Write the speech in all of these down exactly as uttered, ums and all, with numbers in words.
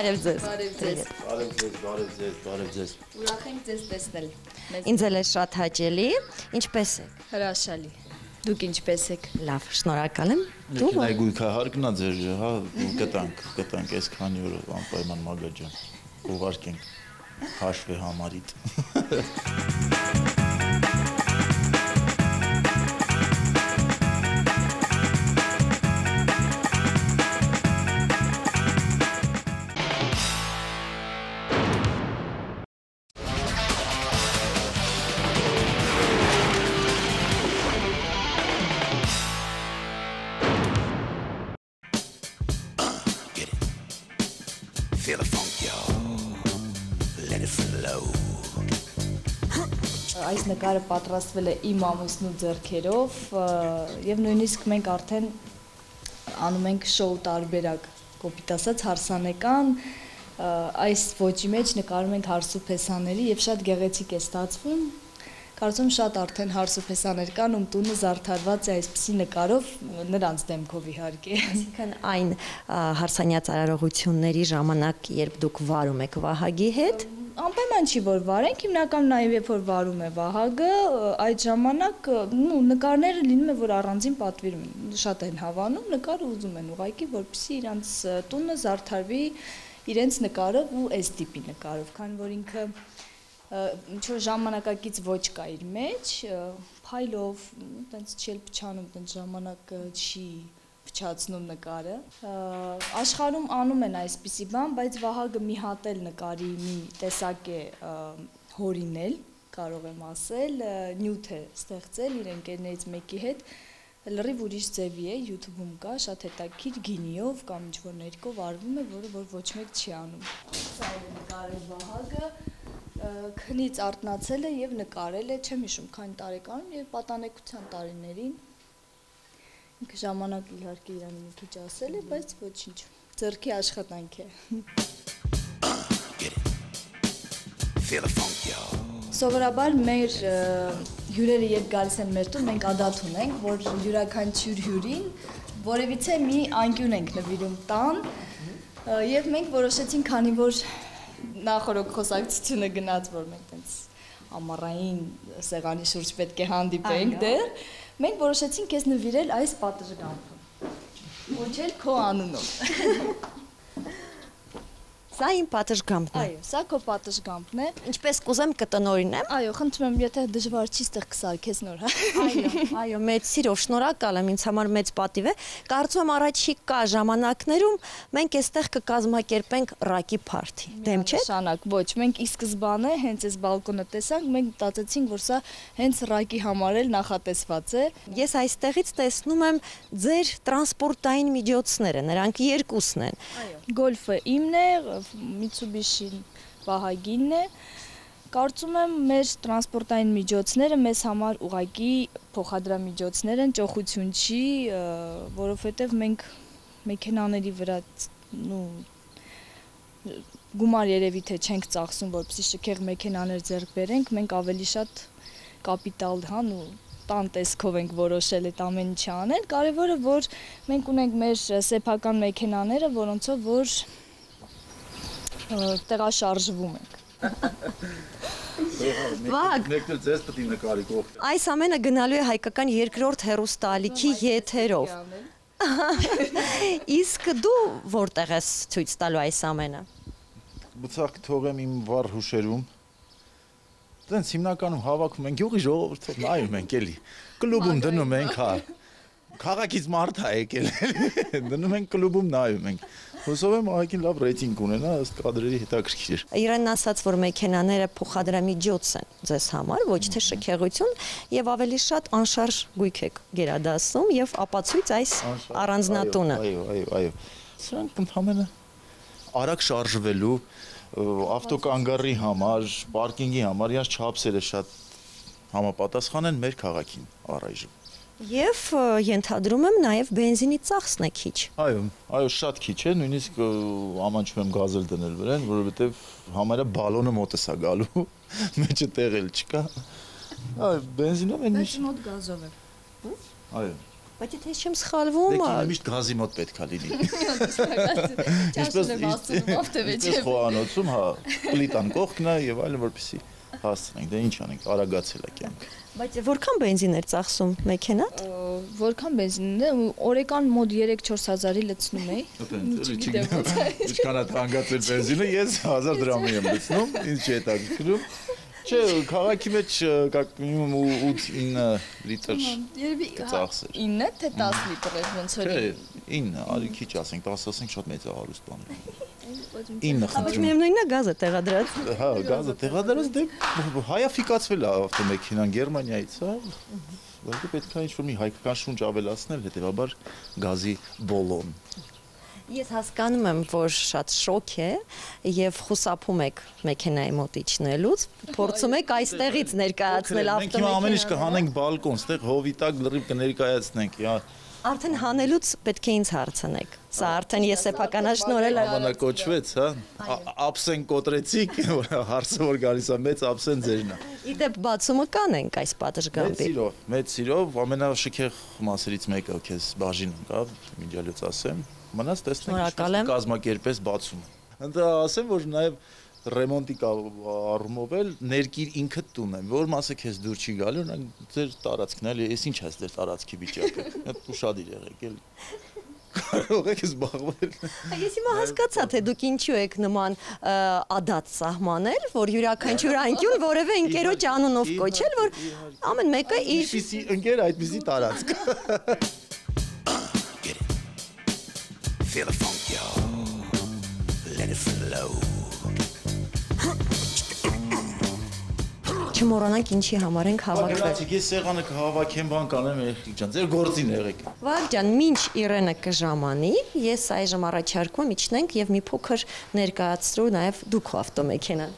Բարև ձեզ։ Բարև ձեզ։ Բարև ձեզ, բարև ձեզ, բարև ձեզ։ Ուրախ ենք ձեզ տեսնել։ Ինձ էլ է շատ հաճելի։ Ինչպես եք։ Հրաշալի։ Դուք ինչպես եք։ Լավ, շնորհակալ եմ։ Դու Դու գույքա հարկնա ձեր, հա, կտանք, կտանք այսքանի օր անպայման մագաջան։ Ուղարկենք հաշվի համարիտ։ Feel the funk, yo. Let it flow. Այս նկարը պատրաստվել է իմ ամուսնու ձեռքերով եւ նույնիսկ մենք արդեն անում ենք շոու տարբերակ, կոպիտ ասած հարսանեկան, այս ոճի մեջ նկարում ենք հարսուփեսաների եւ շատ գեղեցիկ է ստացվում։ Կարծում շատ արդեն հարսուփեսաներ կան, ում տունը զարդարված է այսպիսի նկարով, նրանց դեմքով իհարկե։ Այսինքն այն հարսանյաց արարողությունների ժամանակ, երբ դուք վարում եք Վահագի հետ, Անպայման չի որ վարենք, հիմնականում նաև երբ որ վարում է Վահագը, այդ ժամանակ նու նկարները լինում է որ առանձին պատվիրում են, շատ են հավանում, նկարը ուզում են ուղղակի, որպեսզի իրանց տունը զարդարվի իրենց նկարով ու այս տիպի նկարով, քանի որ ինքը ինչ-որ ժամանակակից ոչ կա իր մեջ, փայլով, տենց չի էլ փչանում, տենց ժամանակ չի փչացնում նկարը։ Աշխարհում անում են այսպիսի բան, բայց Վահագը մի հատ էլ նկարի մի տեսակ է հորինել, կարող եմ ասել, նյութ է ստեղծել իր ընկերներից մեկի հետ, լրիվ ուրիշ ձևի է, YouTube-ում կա, շատ հետաքրքիր գինիով կամ ինչ-որ ներկով արվում է, որը որ ոչ մեկ չի անում։ Սա է նկարել Վահագը, քնից արթնացել է եւ նկարել է, չեմ հիշում քանի տարեկանում եւ պատանեկության տարիներին։ Ինքը ժամանակ իհարկե իրան մի քիչ ասել է, բայց ոչինչ, ձեռքի աշխատանք է։ Սովորաբար մեր հյուրերը երբ գալիս են մեր տուն, մենք ադատ ունենք, որ յուրաքանչյուր հյուրին որևիցե մի անկյուն ենք նվիրում տան, եւ մենք որոշեցինք, քանի որ նախորդ խոսակցությունը գնաց, որ մենք տենց ամառային սեղանի շուրջ պետք է հանդիպենք դեռ, մենք որոշեցինք քեզ նվիրել այս պատշգամբը, ոչել քո անունով։ Սա իմ պատշգամբն է։ Այո, սա քո պատշգամբն է։ Ինչպես կուզեմ կտնօրինեմ։ Այո, խնդրում եմ, եթե դժվար չի, ստեղ կսարքես նոր, հա։ Այո, այո, մեծ սիրով, շնորհակալ եմ, ինձ համար մեծ պատիվ է։ Կարծում եմ առաջիկա ժամանակներում մենք այստեղ կկազմակերպենք ռակի փարթի։ Դեմ չէ՞։ Նշանակ, ոչ, մենք ի սկզբանե հենց այս բալկոնը տեսանք, մենք մտածեցինք, որ սա հենց ռակի համար էլ նախատեսված է։ Ես այստեղից տեսնում եմ ձեր տրանսպորտային միջոցները, նրանք երկուսն են։ Այո, գոլֆը իմն է, Mitsubishi Վահագինն է, կարծում եմ մեր տրանսպորտային միջոցները մեզ համար ուղղակի փոխադրամիջոցներ են, ճոխություն չի, որովհետև մենք մեքենաների վրա գումար երևի թե չենք ծախսում, որպեսզի շքեղ մեքենաներ ձեռք բերենք, մենք ավելի շատ կապիտալ, հան ու տան տեսքով ենք որոշել այդ ամեն ինչը անել, կարևորը որ մենք ունենք մեր սեփական մեքենաները, որոնցով որ տեղաշարժվում ենք։ Վահագ, այս ամենը գնալու է հայկական երկրորդ հեռուստաալիքի եթերով։ Իսկ դու որտեղ ես ցույց տալու այս ամենը։ Բուցախ թողեմ իմ վառ հուշերում։ Դենց հիմնականում հավաքում ենք յուղի ժողովրդով, նայում ենք էլի։ Կլուբում դնում ենք, հա։ Քաղաքից մարդ է եկել, դնում ենք կլուբում նայում ենք։ Հուսով եմ ահագին լավ ռեյտինգ ունենա, ըստ կադրերի հետաքրքիր։ Իրեն ասաց, որ մեքենաները փոխադրամիջոց են ձեզ համար, ոչ թե շքեղություն, եւ ավելի շատ անշարժ գույք եք գերադասում եւ ապացույց այս առանձնատունը։ Այո, այո, այո։ Սրանք ընդհանրապես արագ շարժվելու, ավտոկանգարի համար, պարկինգի համար իրաց չափսերը շատ համապատասխան են մեր քաղաքին առայժմ։ Եվ ենթադրում եմ նաև բենզինի ծախսն է քիչ։ Այո, այո, շատ քիչ է, նույնիսկ ամանչում եմ գազել դնել վրան, որովհետև համարյա բալոնը մոտս է գալու, մեջը տեղ էլ չկա։ Այո, բենզինով են։ Բայց մոտ գազով է։ Այո։ Բայց եթե ես չեմ սխալվում, Դե միշտ գազի մոտ պետք է լինի։ Ինչպես Ինչպես խոհանոցում, հա, պլիտան կողքն է եւ այլն, որպեսզի հասցնենք։ Դե ինչ անենք, արագացել է կյանքը։ բայց որքան բենզին էր ծախսում մեքենան։ Որքան բենզինն է, օրեկան մոտ երեք-չորս հազարի լցնում էի։ Ինչքան է թանկացել բենզինը, ես հազար դրամի եմ լցնում, ինձ չի հետաքրքրում։ Չէ, քաղաքի մեջ minimum ութ-ինը լիտր Երևի ծախսեր։ ինը թե տասը լիտր էր ոնց որ։ Չէ, ինը, արի քիչ ասենք, տասը ասենք շատ մեծ է հարուստ բան։ ինը Բայց խնդրում։ միևնույնն է գազը տեղադրած։ Հա, գազը տեղադրած դե հայաֆիկացվել է ավտոմեքենան Գերմանիայից, հա։ Որտե պետք է ինչ-որ մի հայկական շունչ ավելացնել, հետեւաբար գազի բոլոն։ Ես հասկանում եմ, որ շատ շոկ է եւ խուսափում եք մեքենայի մոտ իջնելուց, փորձում եք այստեղից ներկայացնել Մենք հիմա ամեն ինչ ավտոմեքենան։ կհանենք բալկոն, ստեղ հովի տակ լրիվ կներկայացնենք, հա։ Արդեն հանելուց պետք է ինձ հարցնեք։ Սա արդեն ես սեփականաշնորհել եմ։ Անվանակոչվեց, հա։ Աբսեն կոտրեցիք, հարցը որ գալիս է մեծ աբսեն ձերն է։ Իդեպ բացումը կանենք այս Մեծ պատշգամբի։ սիրով, մեծ սիրով, ամենաշքեղ մասերից մեկը քեզ բաժին ընկավ, միջալյուց ասեմ։ Մնաց տեսնենք Շնորհակալ եմ։ կազմակերպես բացումը։ Ընդ ասեմ, որ նաև ռեմոնտի առումով էլ ներկիր ինքդ տուն եմ, որ մասը քեզ դուր չի գալու, օրինակ ձեր տարածքն էլի, էս ինչ է ձեր տարածքի վիճակը։ Շատ ուշադիր եղեք էլի։ Կարող եք զբաղվել։ Ես հիմա հասկացա, թե դուք ինչու եք նման ադած սահմանել, որ յուրաքանչյուր անկյուն որևէ ընկերոջ անունով կոչել, որ ամեն մեկը իր Ինչպիսի ընկեր այդպիսի տարածք։ Feel the funk, yo. Let it flow. չմոռանանք ինչի համար ենք հավաքվել։ Գնացիք, ես սեղանը կհավաքեմ, բան կանեմ, երեխեք ջան, ձեր գործին եղեք։ Վահագ ջան, մինչ Իրենը կժամանի, ես այժմ առաջարկում եմ իջնենք եւ մի փոքր ներկայացրու նաեւ դուք ավտոմեքենան։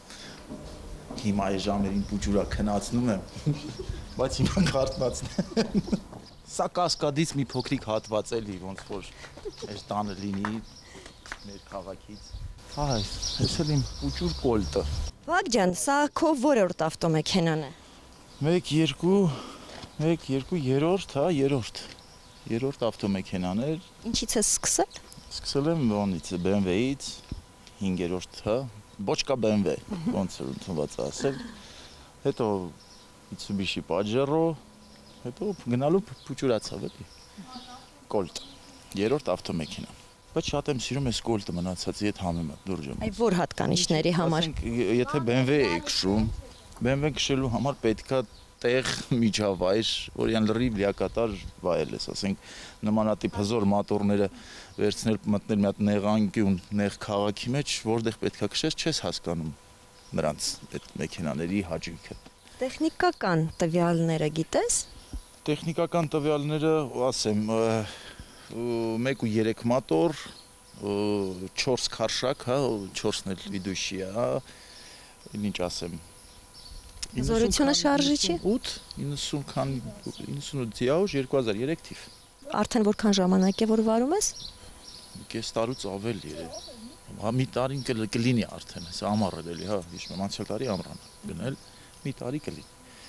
Հիմա այս ժամերին փուճուրա քնացնում եմ, բայց հիմա քարտնացնեմ։ Սա կասկադից մի փոքրիկ հատված էլի, ոնց որ այս տանը լինի մեր քաղաքից։ Այ, այս էլ իմ փուճուր կոլտը։ Վահագ ջան, սա քո որորդ ավտոմեքենան է։ մեկ երկու մեկ երկու երրորդ, հա, երրորդ։ Երրորդ ավտոմեքենան էր։ Ինչից է սկսել։ Սկսել եմ ոնից B M W-ից հինգերորդ, հա, Bochka B M W, ոնց էր ընդունված ասել։ Հետո Mitsubishi Pajero, հետո գնալու փուճուրացավ էլի։ Colt, երրորդ ավտոմեքենա։ Բայց շատ եմ սիրում այս Colt-ը մնացածի հետ համեմատ դուրջը։ Այ որ հատկանիշների համար։ Ասենք, եթե B M W է քշում, B M W քշելու համար պետքա տեղ միջավայր, որյան լրիվ լիակատար վայել ես, ասենք նմանատիպ հզոր մոտորները վերցնել, մտնել մի հատ նեղանկյուն, նեղ քաղաքի մեջ, որտեղ պետքա քշես, չես հասկանում նրանց այդ մեքենաների հաճույքը։ Տեխնիկական տվյալները գիտես։ Տեխնիկական տվյալները, ասեմ, մեկ ու երեք մոտոր, չորս քարշակ, հա, չորսն էլ վիդուշի է, հա, ինչ ասեմ։ Զորությունը շարժիչի։ ութ իննսուն քան իննսունութ դիաուժ երկու հազար երեք թիվ։ Արդեն որքան ժամանակ է որ վարում ես։ Կես տարուց ավել երեք։ Հա մի տարին կլինի արդեն, հեսա ամառը էլի, հա, հիշում եմ անցյալ տարի ամռան գնել, մի տարի կլինի։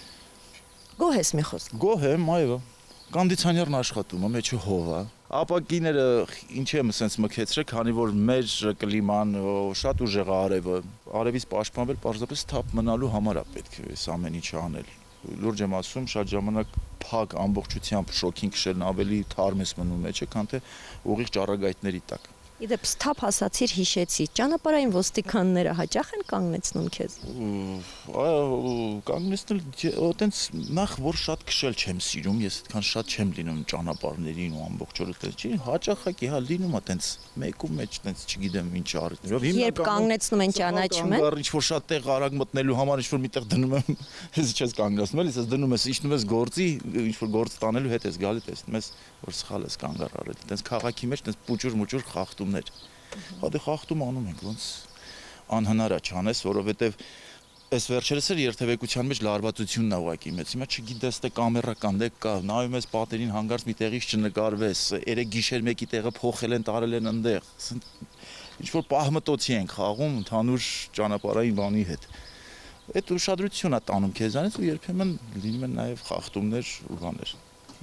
Գոհ ես մի խոսք։ Գոհ եմ, այո։ Կոնդիցիոներն աշխատում է, մեջը հով է։ Ապակիները ինչ եմ ասենց մքեցրել, քանի որ մեր կլիման շատ ուժեղ է արևը, արևից պաշտպանվել պարզապես թափ մնալու համար է պետք է այս ամեն ինչը անել։ Լուրջ եմ ասում, շատ ժամանակ փակ ամբողջությամբ շոքին քշելն ավելի թարմ ես մնում մեջը, քան թե ուղիղ ճառագայթների տակ։ Իդեպ սթափ հասացիր հիշեցի, ճանապարհային ոստիկանները հաճախ են կանգնեցնում քեզ։ Այո, կանգնեցնել, այտենց նախ որ շատ քշել չեմ սիրում, ես այդքան շատ չեմ լինում ճանապարհներին ու ամբողջ օրը տես չի, հաճախակի հա լինում է այտենց մեկու մեջ այտենց չգիտեմ ինչ արի։ Երբ կանգնեցնում են ճանաչում են։ Ինչ որ շատ տեղ արագ մտնելու համար ինչ որ միտեղ դնում եմ, ես չես կանգնացնում, էլի, ես դնում ես, իջնում ես գործի, ինչ որ գործ տանելու հետ ես գալի, տեսնում ես, որ սխալ ես կանգար արել։ Այտենց քաղաքի մեջ այտենց պուճուր-մուճուր խախտումներ։ Հա դե խախտում անում ենք, ոնց անհնար է չանես, որովհետև այս վերջերս էլ երթևեկության մեջ լարվածությունն է ուղակի մեծ։ Հիմա չգիտես թե կամերա կան, դե կա, նայում ես պատերին հանգարց մի տեղից չնկարվես, երեք գիշեր մեկի տեղը փոխել են, տարել են այնտեղ։ Ինչ որ պահմտոցի են խաղում ընդհանուր ճանապարհային բանի հետ։ Այդ ուշադրությունն է տանում քեզանից ու երբեմն լինում են նաև խախտումներ ու բաներ։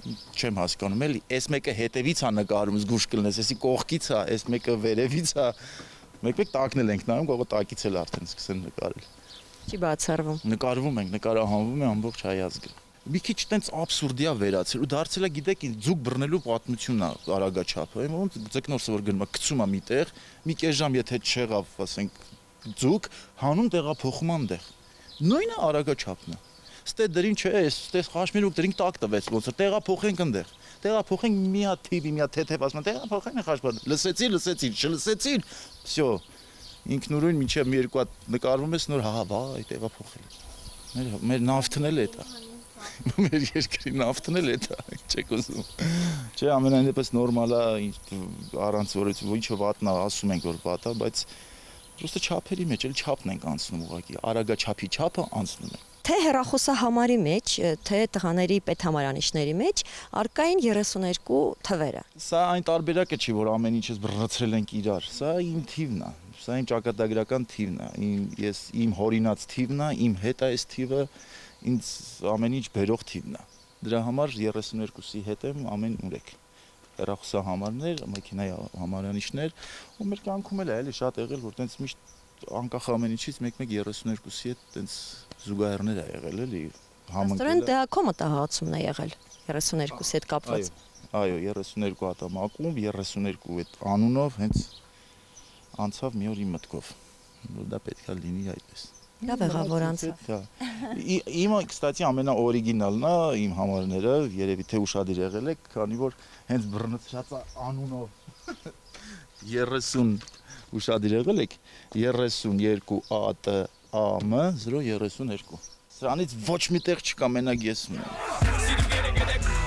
չեմ հասկանում էլի, այս մեկը հետևից է նկարում, զգուշ կլնես, էսի կողքից է, այս մեկը վերևից է։ Մեկ-մեկ տակնել ենք նայում, գողը տակից էլ արդեն սկսեն նկարել։ Չի բացառվում։ Նկարվում ենք, նկարահանվում է ամբողջ հայազգը։ Մի քիչ տենց աբսուրդիա վերացել ու դարձել է, գիտեք, ձուկ բռնելու պատմությունն է արագաչափը, ոնց ձկնորսը որ գնում է, գցում է միտեղ, մի կես ժամ եթե չեղավ, ասենք, ձուկ, հանում տեղափոխում այնտեղ։ Նույնը արագաչափն է։ Ստե դրին չէ, ստե խաշմիրուկ դրին տակ տվեց, ոնց որ տեղափոխենք այնտեղ։ Տեղափոխենք մի հատ թիվի, մի հատ թեթև ասում, տեղափոխենք խաշմիր։ Լսեցի, լսեցի, չլսեցի, всё։ Ինքնուրույն մինչև մի երկու հատ նկարվում ես նոր, հա, վայ, տեղափոխել։ Մեր մեր նավթն էլ է դա։ Մեր երկրի նավթն էլ է դա, չեք ուզում։ Չէ, ամենայն դեպս նորմալ է, առանց որից ինչը վատնա, ասում ենք որ վատ է, բայց պրոստը չափերի մեջ էլ չափն ենք անցնում ուղղակի, արագաչափի չափը անցնում է։ Թե հեռախոսահամարի մեջ, թե տղաների պետհամարանիշների մեջ արկային երեսուներկու թվերը։ Սա այն տարբերակը չի, որ ամեն ինչս բռնցրել ենք իրար, սա իմ թիվն է, սա իմ ճակատագրական թիվն է, իմ ես իմ հորինած թիվն է, իմ հետ է այս թիվը, ինձ ամեն ինչ բերող թիվն է։ Դրա համար երեսուներկուսի հետ եմ ամեն ուրեք։ Հեռախոսահամարներ, մեքենայի համարանիշներ, ու մեր կյանքում էլ է էլի շատ եղել, որ տենց միշտ անկախ ամեն ինչից մեկ-մեկ երեսուներկուսի հետ տենց զուգահեռներ է եղել էլի համընկել։ Աստորեն դա քո մտահղացումն է եղել երեսուներկուսի հետ կապված։ Այո, երեսուներկու հատամակում, երեսուներկու այդ անունով հենց անցավ մի օր իմ մտքով, որ դա պետք է լինի այդպես։ Լավ եղավ որ անցավ։ Իմը, կստացի, ամենաօրիգինալն է իմ համարները, երևի թե ուշադիր եղել եք, քանի որ հենց բռնցած անունով երեսուն ուշադիր եղել եք, երեսունյերկու A T A M zero երեսունյերկու։ Սրանից ոչ մի տեղ չկա, մենակ ես ունեմ։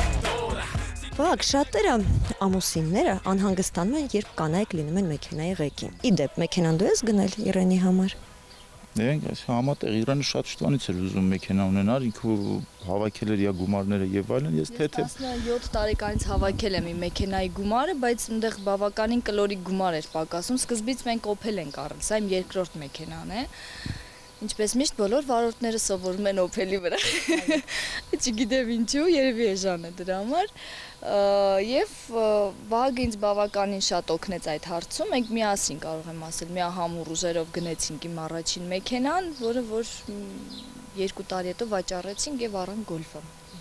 Վակ, շատերը ամուսինները անհանգստանում են, երբ կանայք լինում են մեքենայի ղեկին։ Իդեպ, մեքենան դու ես գնել Իրենի համար։ Դենք, այս համատեղ Իրանը շատ շտանից էր ուզում մեքենա ունենալ, ինքը հավաքել էր իր գումարները եւ այլն, ես թե-թե տասնյոթ տարեկանից հավաքել եմ իմ մեքենայի գումարը, բայց այնտեղ բավականին կլորիկ գումար էր պակասում, սկզբից մենք Opel ենք առել, սա իմ երկրորդ մեքենան է։ Ինչպես միշտ բոլոր վարորդները սովորում են Opel-ի վրա։ Չգիտեմ ինչու, երևի էժան է դրա համար։ Եվ Վահագը ինձ բավականին շատ օգնեց այդ հարցում, մենք միասին կարող եմ ասել, միահամուռ ուժերով գնեցինք իմ առաջին մեքենան, որը որ երկու տարի հետո վաճառեցինք եւ առանք Golf-ը։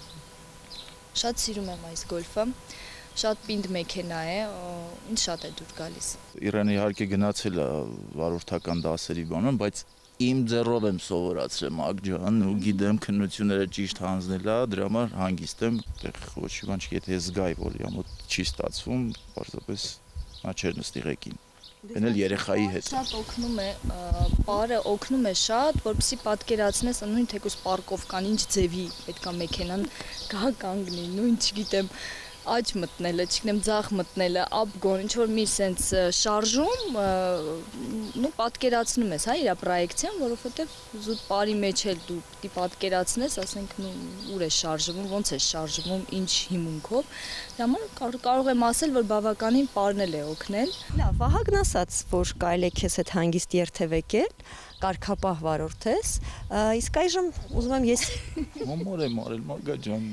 Շատ սիրում եմ այս Golf-ը, շատ պինդ մեքենա է, ինձ շատ է դուր գալիս։ Իրանը իհարկե գնացել է վարորդական դասերի բանում, բայց իմ ձեռով եմ սովորացրել Մագջան ու գիտեմ քննությունները ճիշտ հանձնել է, դրա համար հանգիստ եմ, ոչ մի բան չի, եթե զգայի, որ իամոտ չի ստացվում, պարզապես նա չէր նստի ղեկին։ Էն էլ երեխայի հետ։ Շատ օգնում է, պարը օգնում է շատ, որպեսզի պատկերացնես նույն թեկուզ պարկովկան, ինչ ձևի պետքա մեքենան գա կանգնի, նույն չգիտեմ աջ մտնելը, չգիտեմ ձախ մտնելը, ապգոն, ինչ որ մի սենց շարժում, նու պատկերացնում ես, հա, իր պրոյեկցիան, որովհետև զուտ բարի մեջ էլ դու պիտի պատկերացնես, ասենք, նու ուր է շարժվում, ոնց է շարժվում, ինչ հիմունքով, դրա համար կարող եմ ասել, որ բավականին պարն էլ է օգնել։ Լավ, Վահագն ասաց, որ կարելի է քեզ հետ հանգիստ երթևեկել, կարգապահ վարորդ ես, իսկ այժմ ուզում եմ ես Հոմոր եմ արել, Մագա ջան։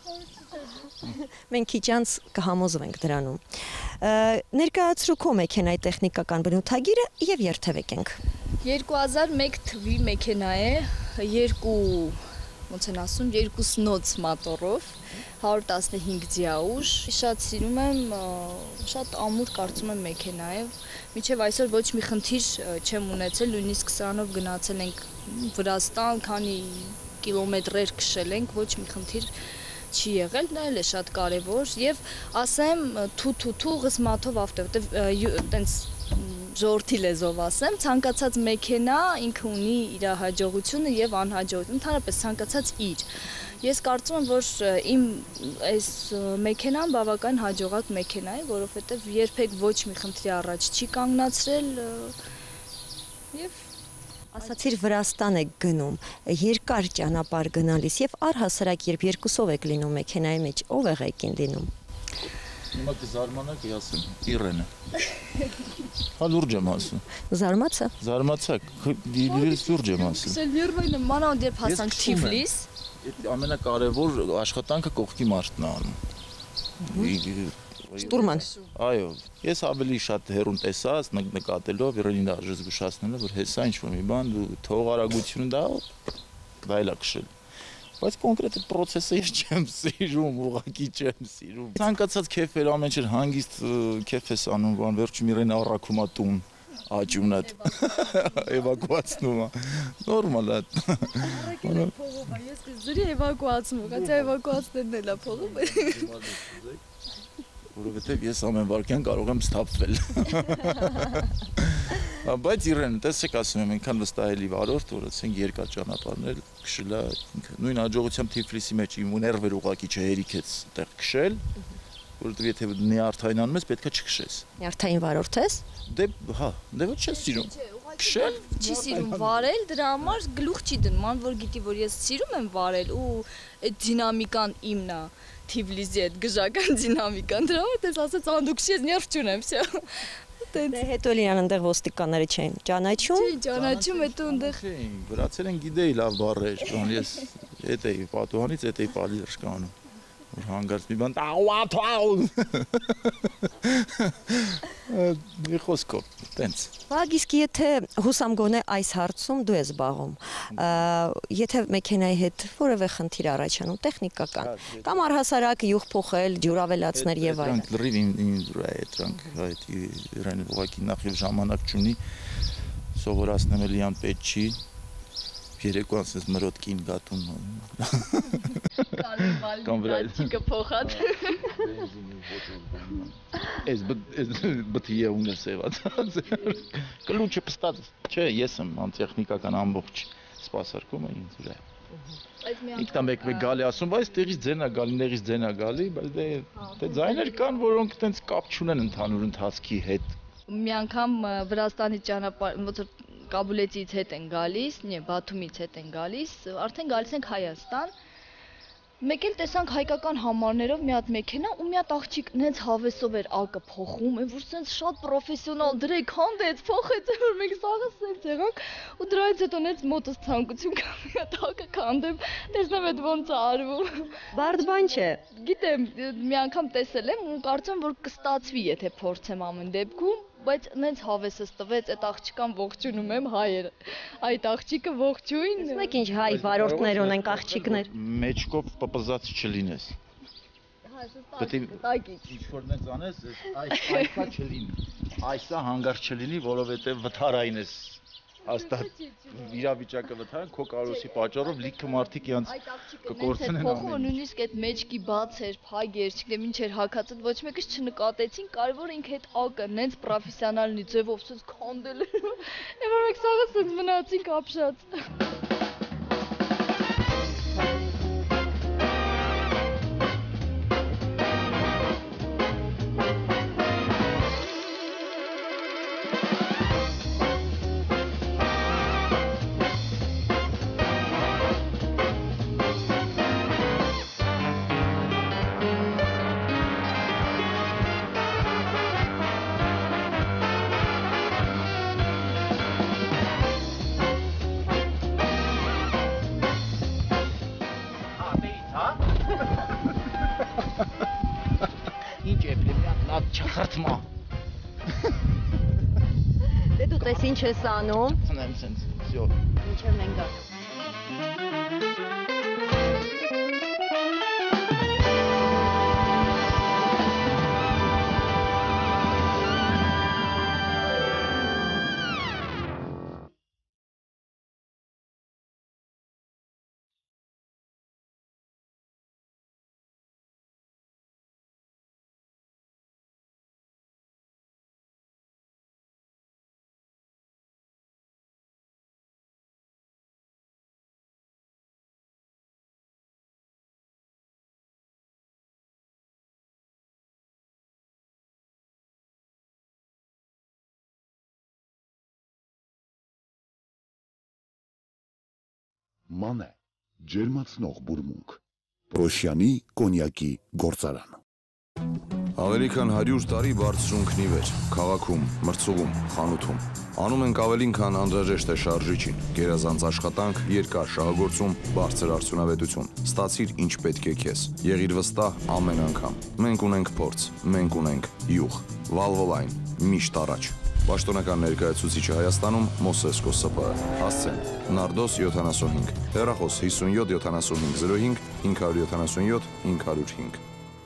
Մենք քիչ անց կհամոզվենք դրանում։ Ներկայացրու քո մեքենայի տեխնիկական բնութագիրը եւ երթևեկենք։ երկու հազար մեկ թվի մեքենա է, երկու, ոնց են ասում, երկու սնոց մոտորով, հարյուր տասնհինգ ձիաուժ։ Շատ սիրում եմ, շատ ամուր կարծում եմ մեքենա է։ Մինչև այսօր ոչ մի խնդիր չեմ ունեցել, նույնիսկ սրանով գնացել ենք Վրաստան, քանի կիլոմետրեր քշել ենք, ոչ մի խնդիր չի եղել, դա էլ է շատ կարևոր եւ ասեմ թու-թու-թու գսմաթով ավտո, որտեվ տենց ժողովրդի լեզվով ասեմ, ցանկացած մեքենա ինքը ունի իր հաջողությունը եւ անհաջողությունը, ընդհանրապես ցանկացած իր։ Ես կարծում եմ, որ իմ այս մեքենան բավական հաջողակ մեքենա է, որովհետեւ երբեք ոչ մի խնդրի առաջ չի կանգնացրել եւ Ասացիր Վրաստան եք գնում, երկար ճանապարհ գնալիս եւ առհասարակ երբ երկուսով եք լինում մեքենայի մեջ, ով է ղեկին լինում։ Հիմա կզարմանաք, ասեմ, Իրենը։ Հա լուրջ եմ ասում։ Զարմացա։ Զարմացաք, դիրս լուրջ եմ ասում։ Սելվերվայնը մանավանդ երբ հասանք Թիֆլիս, Այդ ամենակարևոր աշխատանքը կողքի մարդն է անում։ Շտուրման։ Այո, ես ավելի շատ հերուն տեսած նկատելով իրենին զգուշացնելով, որ հեսա ինչ-որ մի բան դու թողարագությունը դա դայլա քշել։ Բայց կոնկրետ այդ process-ը ես չեմ սիրում, ուղղակի չեմ սիրում։ Ցանկացած քեֆեր ամեն ինչ հանգիստ քեֆ ես անում, բան վերջում իրեն առաքումա տուն, աճունդ։ Էվակուացնում է։ Նորմալ է։ Փողում է, ես զրի էվակուացում, գուցե էվակուացնելն էլ է փողում։ Որովհետև ես ամեն վարքյան կարող եմ սթափվել։ Բայց իրեն, տեսեք ասում եմ, այնքան վստահելի վարորդ, որ ասենք երկար ճանապարհներ քշել է, նույն հաջողությամբ Թիֆլիսի մեջ իմ ներվեր ուղակի չհերիքեց այդտեղ քշել, որովհետև եթե նյարդայնանում ես, պետք է չքշես։ Նյարդային վարորդ ես։ Դե, հա, դե ոչ չես սիրում։ Քշել Չի սիրում վարել, դրա համար գլուխ չի դնում, ան որ գիտի, որ ես սիրում եմ վարել ու այդ դինամիկան իմն է, Թիֆլիսի այդ գժական դինամիկան, դրա համար դες ասած անդուք ես ներվ չունեմ, всё։ Դե հետո իրան այնտեղ ոստիկանները չեն ճանաչում։ Չի ճանաչում, հետո այնտեղ վրացերեն գիտեի լավ բառեր, բան ես էդ էի պատուհանից էդ էի պալիր կանում։ Որ հանգարց մի բան տաուաթաու։ Մի խոսքով, տենց։ Բաղ իսկ եթե հուսամ գոնե այս հարցում դու ես զբաղում, եթե մեքենայի հետ որևէ խնդիր առաջանում, տեխնիկական, կամ առհասարակ յուղ փոխել, ջուրավելացնել եւ այլն։ Դրանք լրիվ ինձ դուր է, դրանք այդ իրեն ուղղակի նախ եւ ժամանակ չունի, սովորացնել էլ իան պետք չի։ Երեկո ասես մրոտկին գատուն։ Կամ վրա կփոխած։ Էս բթիե ունեսեված։ Կլուչը պստած, չէ, ես եմ անտեխնիկական ամբողջ սպասարկումը ինձ վրա։ Ինքնա մեկ-մեկ գալի ասում, բայց տեղից ձենա գալի, ներից ձենա գալի, բայց դե դե ձայներ կան, որոնք տենց կապ չունեն ընդհանուր ընթացքի հետ։ Մի անգամ Վրաստանի ճանապարհ, ոնց որ Կաբուլեցից հետ են գալիս, նե Բաթումից հետ են գալիս, արդեն գալիս ենք Հայաստան։ Մեկ էլ տեսանք հայկական համարներով մի հատ մեքենա ու մի հատ աղջիկ նենց հավեսով էր ակը փոխում, այն որ սենց շատ պրոֆեսիոնալ դրեք հանդեց, փոխեց, որ մենք սաղը սենց եղանք ու դրանից հետո նենց մոտս ցանկություն կա մի հատ ակը քանդեմ, տեսնեմ այդ ոնց է արվում։ Բարդ բան չէ։ Գիտեմ, մի անգամ տեսել եմ ու կարծում որ կստացվի, եթե փորձեմ ամեն դեպքում, բայց նենց հավեսս տվեց, այդ աղջիկան ողջունում եմ հայերը։ Այդ աղջիկը ողջույն։ Տեսնեք ինչ հայ վարորդներ ունենք աղջիկներ։ Մեջկով պպզած չլինես։ Պետք է ինչ-որ նենց անես, այս այստա չլինի։ Այսա հանգարց չլինի, որովհետև վթարային ես հաստատ իրավիճակը վթարան, քո կարոսի պատճառով լիքը մարդիկ իրանց կկորցնեն ամեն ինչ։ Նույնիսկ այդ մեջքի բաց էր, փագ էր, չգիտեմ ինչ էր հակած, ոչ մեկից չնկատեցին, կարևորը ինքը այդ ակը նենց պրոֆեսիոնալնի ձևով սենց քանդել էր։ Եվ որ մենք սաղը սենց մնացինք ապշած։ Ինչ է պլեմյան լատ չխրտմա։ Դե դու տես ինչ ես անում։ Ցնեմ սենց, всё։ Ինչև մենք գա։ Մանե, ջերմացնող բուրմունք, Պրոշյանի կոնյակի գործարան։ Ավելի քան հարյուր տարի բարձրունքն ի վեր, քաղաքում, մրցուղում, խանութում։ Անում ենք ավելին, քան անհրաժեշտ է շարժիչին, գերազանց աշխատանք, երկար շահագործում, բարձր արդյունավետություն։ Ստացիր ինչ պետք է քեզ։ Եղիր վստահ ամեն անգամ։ Մենք ունենք փորձ, մենք ունենք յուղ։ Valvoline, միշտ առաջ։ Պաշտոնական ներկայացուցիչը Հայաստանում Մոսես Կոսապը, հասցեն Նարդոս յոթանասունհինգ, հեռախոս հիսունյոթ յոթանասունհինգ զիրո հինգ հինգ հարյուր յոթանասունյոթ հինգ հարյուր հինգ։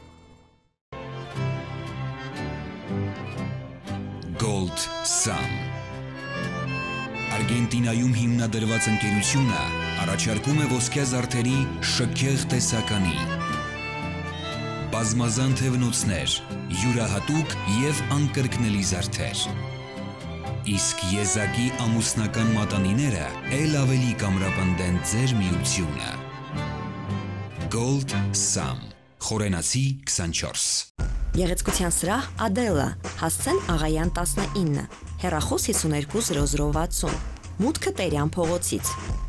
Gold Sun Արգենտինայում հիմնադրված ընկերությունը առաջարկում է ոսկյա զարդերի շքեղ տեսականի, բազմազան թևնոցներ, յուրահատուկ և անկրկնելի զարդեր։ Իսկ եզակի ամուսնական մատանիները էլ ավելի կամրապնդեն ձեր միությունը։ Gold Sun Խորենացի քսանչորս Գեղեցկության սրահ Adela, հասցեն Աղայան տասնինը, հեռախոս հիսուներկու զիրո զիրո վաթսուն, մուտքը Տերյան փողոցից։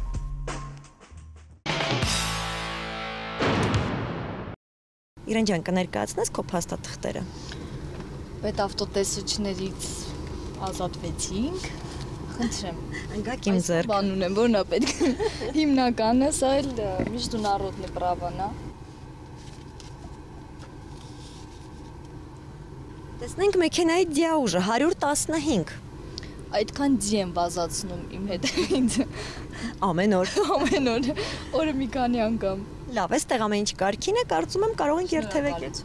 Իրեն ջան, կներկայացնես քո փաստաթղթերը։ Պետավտոտեսուչներից ազատվեցինք, խնդրեմ։ Ընկակ իմ ձեռք։ Բան ունեմ, որն է պետք։ Հիմնականը, սա էլ միջդունառոդնի պրավանա։ Տեսնենք մեքենայի դիաուժը հարյուր տասնհինգ։ Այդքան դի եմ վազացնում իմ հետ ինձ։ Ամեն օր։ Ամեն օր, օրը մի քանի անգամ։ Լավ, այստեղ ամեն ինչ կարգին է, կարծում եմ կարող ենք երթևեկել։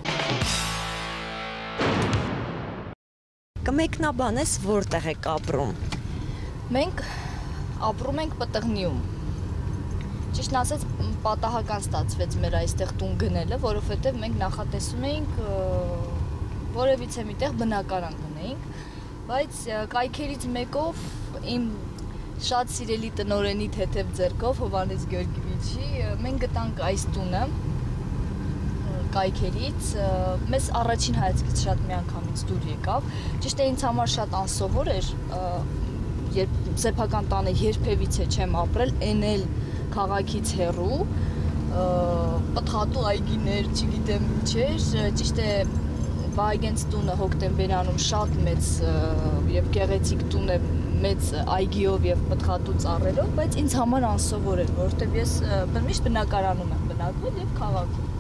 Կմեկնաբանես որտեղ եք ապրում։ Մենք ապրում ենք Պտղնիում։ Ճիշտն ասած, պատահական ստացվեց մեր այստեղ տուն գնելը, որովհետև մենք նախատեսում էինք որևիցե միտեղ բնակարան գնեինք, բայց կայքերից մեկով իմ շատ սիրելի տնօրենի թեթև ձեռքով Հովհաննես Գեորգիեվիչի մենք գտանք այս տունը կայքերից, մեզ առաջին հայացքից շատ միանգամից դուր եկավ, ճիշտ է ինձ համար շատ անսովոր էր, երբ սեփական տանը երբևիցե չեմ ապրել, էն էլ քաղաքից հեռու, պտղատու այգիներ, չգիտեմ ինչեր, ճիշտ է Վահագենց տունը հոկտեմբերանում շատ մեծ եւ գեղեցիկ տուն է մեծ այգիով եւ պտղատու ծառերով, բայց ինձ համար անսովոր էր, որովհետեւ ես միշտ բնակարանում եմ բնակվել եւ քաղաքում։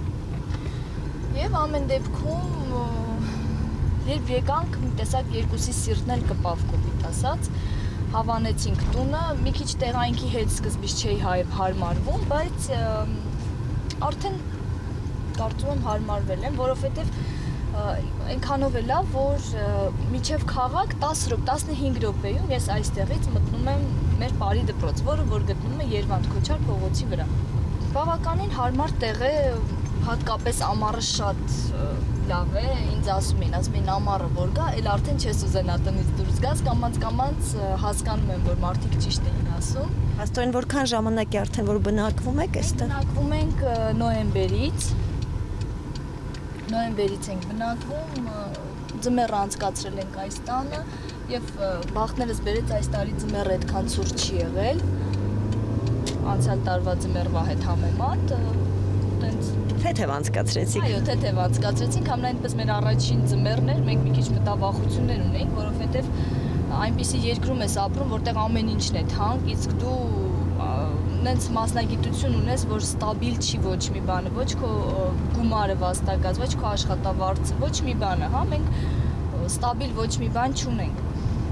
Եվ ամեն դեպքում երբ եկանք, մի տեսակ երկուսի սիրտն էլ կպավ կոպիտ ասած, հավանեցինք տունը, մի քիչ տեղայինքի հետ սկզբից չէի հարմարվում, բայց արդեն կարծում եմ հարմարվել եմ, որովհետեւ այնքանով է լավ, որ միջև քաղաք տասը րոպե, տասնհինգ րոպեում ես այստեղից մտնում եմ մեր Պարի դպրոց, որը որ գտնվում է Երվանդ Քոչար փողոցի վրա։ Բավականին հարմար տեղ է, հատկապես ամառը շատ լավ է, ինձ ասում են, ասում են ամառը որ գա, էլ արդեն չես ուզենա տնից դուրս գաս, կամաց-կամաց հասկանում եմ, որ մարդիկ ճիշտ էին ասում։ Աստորեն որքան ժամանակ է արդեն որ բնակվում եք այստեղ։ Բնակվում ենք նոյեմբերից։ Նոյեմբերից ենք բնակվում, ձմեռը անցկացրել ենք այս տանը եւ բախտներս բերեց այս տարի ձմեռը այդքան ցուրտ չի եղել։ Անցյալ տարվա ձմեռվա հետ համեմատ, տենց թեթև անցկացրեցիք։ Այո, թեթև անցկացրեցինք, համն այնպես մեր առաջին ձմեռն էր, մենք մի քիչ մտավախություններ ունեինք, որովհետեւ այնպիսի երկրում ես ապրում, որտեղ ամեն ինչն է թանկ, իսկ դու նենց մասնագիտություն ունես, որ ստաբիլ չի ոչ մի բանը, ոչ քո գումարը վաստակած, ոչ քո աշխատավարձը, ոչ մի բանը, հա, մենք ստաբիլ ոչ մի բան չունենք։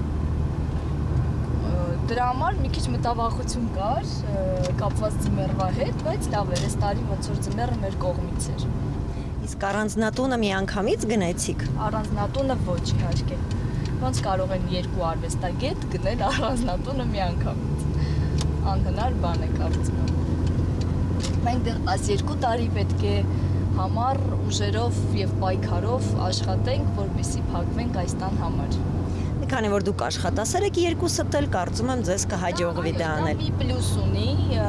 Դրա համար մի քիչ մտավախություն կար, կապված ձմեռվա հետ, բայց լավ էր, այս տարի ոնց որ ձմեռը մեր կողմից էր։ Իսկ առանձնատունը մի անգամից գնացիք։ Առանձնատունը ոչ, իհարկե։ Ոնց կարող են երկու արվեստագետ գնել առանձնատունը մի անգամից։ Անհնար բան է կարծում եմ։ Մենք դեռ տասներկու տարի պետք է համառ ուժերով եւ պայքարով աշխատենք, որպեսզի փակվենք այս տան համար։ Քանի որ դուք աշխատասեր եք երկուսդ էլ կարծում եմ ձեզ կհաջողվի դա անել։ Մի պլյուս ունի,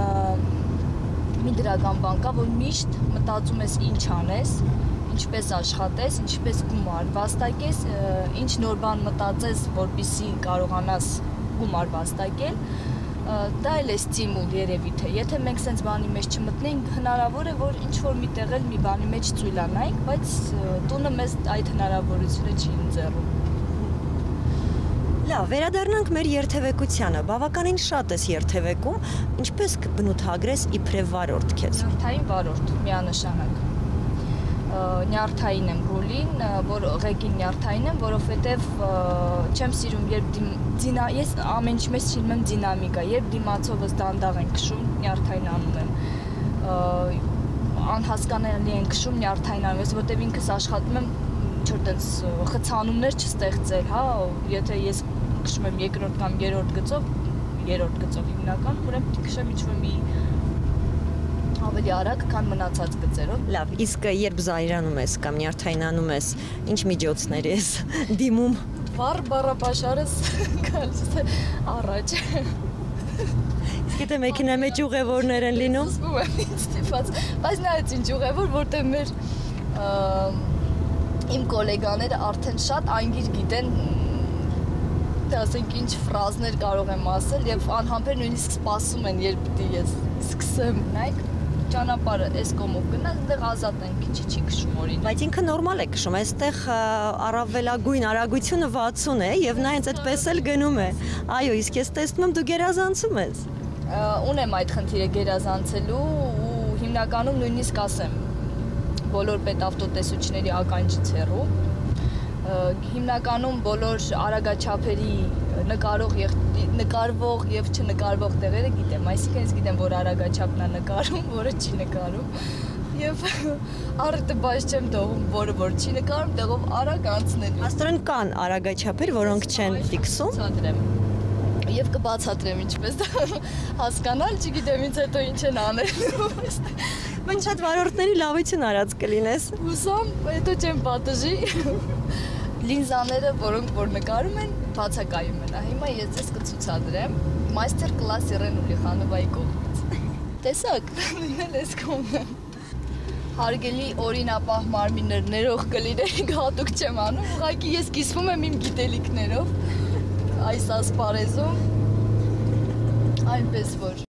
մի դրական բան կա, որ միշտ մտածում ես ինչ անես, ինչպես աշխատես, ինչպես գումար վաստակես, ինչ նոր բան մտածես, որպեսզի կարողանաս գումար վաստակել։ դա էլ է ստիմուլ երևի թե եթե մենք sense բանի մեջ չմտնենք հնարավոր է որ ինչ որ միտեղ էլ մի բանի մեջ ծույլանայինք բայց տունը մեզ այդ հնարավորությունը չի ընձեռում Լավ, վերադառնանք մեր երթևեկությանը։ Բավականին շատ ես երթևեկում, ինչպես կբնութագրես իբրև վարորդ քեզ։ Նյարդային վարորդ, միանշանակ։ Նյարդային եմ ռուլին, որ ղեկին նյարդային եմ, որովհետև չեմ սիրում, երբ դինա, ես ամեն ինչ մեզ սիրում եմ դինամիկա, երբ դիմացովս դանդաղ են քշում, նյարդային անում եմ։ Անհասկանալի են քշում, նյարդային անում եմ, որովհետև ինքս աշխատում եմ ինչ-որ տենց խցանումներ չստեղծել, հա, եթե ես քշում եմ երկրորդ կամ երրորդ գծով, երրորդ գծով հիմնական, ուրեմն պետք է քշեմ ինչ-որ մի ավելի արագ, քան մնացած գծերով։ Լավ, իսկ երբ զայրանում ես կամ նյարդայնանում ես, ինչ միջոցներ ես դիմում։ Վառ բառապաշարս գալիս է առաջ։ Իսկ եթե մեքենայի մեջ ուղևորներ են լինում։ Զսպում եմ ինձ ստիպած, բայց նայած ինչ ուղևոր, որտեղ մեր իմ գոլեգաները արդեն շատ անգիր գիտեն թե ասենք ինչ ֆրազներ կարող եմ ասել եւ անհամբեր նույնիսկ սպասում են երբ պիտի ես սկսեմ նայեք ճանապարհը այս կողմով գնա այնտեղ ազատ են քիչ չի քշում օրինակ բայց ինքը նորմալ է քշում այստեղ առավելագույն արագությունը վաթսուն է եւ նա հենց այդպես էլ գնում է այո իսկ ես տեսնում եմ դու գերազանցում ես ունեմ այդ խնդիրը գերազանցելու ու հիմնականում նույնիսկ ասեմ բոլոր պետավտոտեսուչների ականջից հեռու հիմնականում բոլոր արագաչափերի նկարող եւ նկարվող եւ չնկարվող տեղերը գիտեմ այսինքն ես գիտեմ որ արագաչափն է նկարում որը չի նկարում եւ առիթը բաց չեմ թողում որը որ չի նկարում տեղով արագ անցնելու աստորեն կան արագաչափեր որոնք չեն ֆիքսում ցածրեմ եւ կբացատրեմ ինչպես հասկանալ չգիտեմ ինձ հետո ինչ են անելու Մենք շատ վարորդների լավություն արած կլինես։ Հուսամ, հետո չեմ պատժի։ Լինզաները, որոնք որ նկարում են, բացակայում են։ Հիմա ես ձեզ կցուցադրեմ մաստեր կլաս Իրենուլի Խանովայի կողմից։ Տեսակ, լինել էս կողմը։ Հարգելի օրինապահ մարմիններ ներող կլինեք, հատուկ չեմ անում, ուղղակի ես կիսվում եմ իմ գիտելիքներով այս ասպարեզում, այնպես որ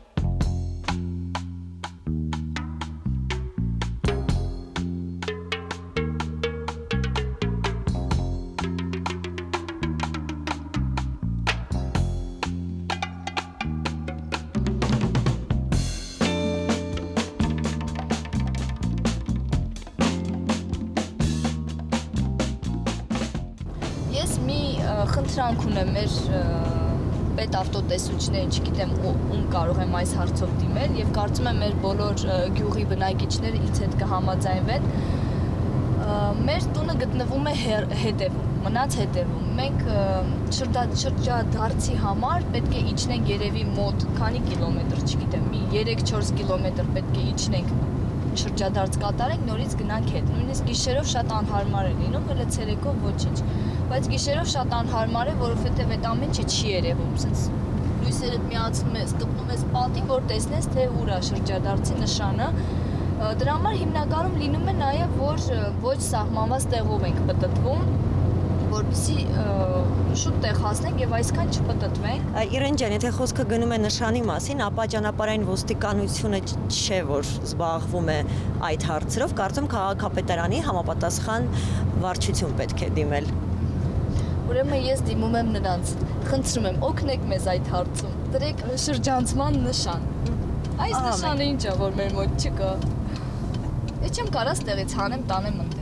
խնդրանք ունեմ մեր պետավտոտեսուչներին, չգիտեմ ում կարող եմ այս հարցով դիմել եւ կարծում եմ մեր բոլոր գյուղի բնակիչները ինձ հետ կհամաձայնվեն։ Մեր տունը գտնվում է հետևում, մնաց հետևում։ Մենք շրջադարձի համար պետք է իջնենք երևի մոտ քանի կիլոմետր, չգիտեմ, մի երեք-չորս կիլոմետր պետք է իջնենք շրջադարձ կատարենք, նորից գնանք հետ։ Նույնիսկ գիշերով շատ անհարմար է լինում, հələ ցերեկով ոչինչ։ Բայց գիշերով շատ անհարմար է, որովհետև այդ ամեն ինչը չի երևում, ասես լույսերը միացնում ես, կպնում ես պատին, որ տեսնես թե ուր է շրջադարձի նշանը։ Դրա համար հիմնականում լինում է նաև, որ ոչ սահմանված տեղով ենք պտտվում, որպեսզի շուտ տեղ հասնենք եւ այսքան չպտտվենք։ Իրեն ջան, եթե խոսքը գնում է նշանի մասին, ապա ճանապարհային ոստիկանությունը չէ որ զբաղվում է այդ հարցերով, կարծում քաղաքապետարանի համապատասխան վարչություն պետք է դիմել։ Ուրեմն ես դիմում եմ նրանց, խնդրում եմ, օգնեք մեզ այդ հարցում, դրեք շրջանցման նշան։ Այս նշանը ինչ է, որ մեր մոտ չկա։ Ես չեմ կարած տեղից հանեմ, տանեմ այնտեղ։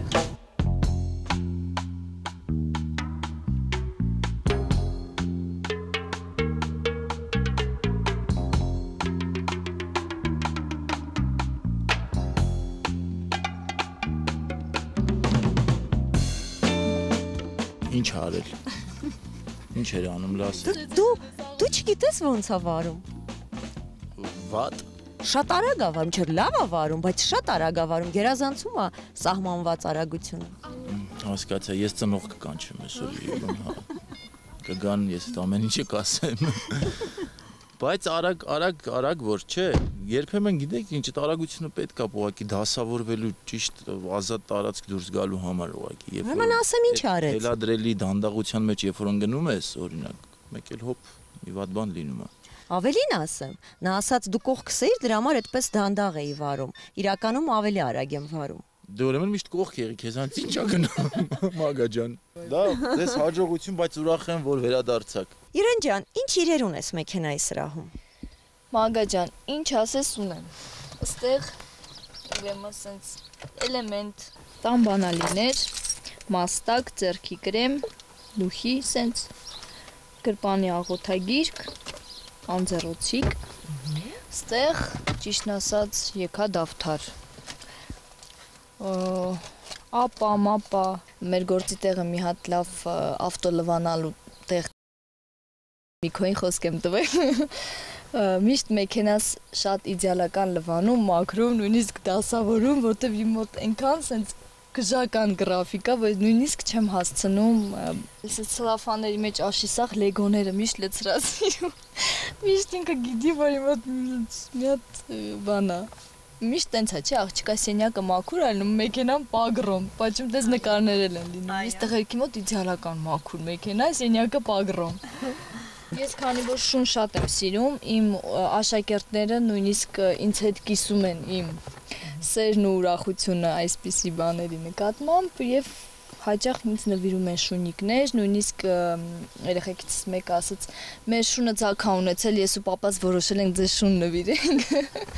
Ինչ արել։ Ինչ էր անում լասը։ Դու դու չգիտես ոնց է վարում։ Վատ։ Շատ արագ է վարում, չէ՞ լավ է վարում, բայց շատ արագ է վարում, գերազանցում է սահմանված արագությունը։ Հասկացա, ես ծնող կկանչեմ այսօր Երևան, հա։ Կգան, ես այդ ամեն ինչը կասեմ։ Բայց արագ, արագ, արագ որ չէ, երբեմն գիտեք ինչ այդ արագությունը պետք է ուղղակի դասավորվելու ճիշտ ազատ տարածք դուրս գալու համար ուղղակի։ Ուրեմն ասեմ ինչ արեց։ Թելադրելի դանդաղության մեջ երբ որ ընկնում ես, օրինակ, մեկ էլ հոп մի վատ բան լինում է։ Ավելին ասեմ, նա ասաց դու կողքս էիր, դրա համար այդպես դանդաղ էի վարում։ Իրականում ավելի արագ եմ վարում։ Դե ուրեմն միշտ կողք եղի, քեզանից ի՞նչ ա գնում, Մագա ջան։ Դա դες հաջողություն, բայց ուրախ եմ, որ վերադարձաք։ Իրեն ջան, ինչ իրեր ունես մեքենայի սրահում։ Մագա ջան, ինչ ասես ունեմ։ Այստեղ ուրեմն ասենց էլեմենտ, տան բանալիներ, մաստակ, ձեռքի կրեմ, լուխի, սենց գրպանի աղոթագիրք, անձեռոցիկ, այստեղ ճիշտն ասած եկա դավթար։ Ապա, մապա, մեր գործի տեղը մի հատ լավ ավտո լվանալու տեղ մի քոյին խոսք եմ տվել։ Միշտ մեքենաս շատ իդեալական լվանում, մաքրում, նույնիսկ դասավորում, որտեվ իմ մոտ այնքան սենց գժական գրաֆիկա, որ նույնիսկ չեմ հասցնում այս ցելոֆանների մեջ աշիսախ լեգոները միշտ լցրած իրում։ Միշտ ինքը գիտի, որ իմ մոտ մի հատ բան է։ Միշտ տենց է, չէ, աղջիկա սենյակը մաքուր է լինում, մեքենան պագրոմ, բայց դες նկարներ են լինում։ Այս տղերքի մոտ իդեալական մաքուր մեքենա, սենյակը պագրոմ։ Ես քանի որ շուն շատ եմ սիրում, իմ աշակերտները նույնիսկ ինձ հետ կիսում են իմ սերն ու ուրախությունը այսպիսի բաների նկատմամբ եւ հաճախ ինձ նվիրում են շունիկներ, նույնիսկ երեխեքից մեկը ասաց մեր շունը ցակա ունեցել, ես ու պապաս որոշել ենք ձեզ շուն նվիրենք։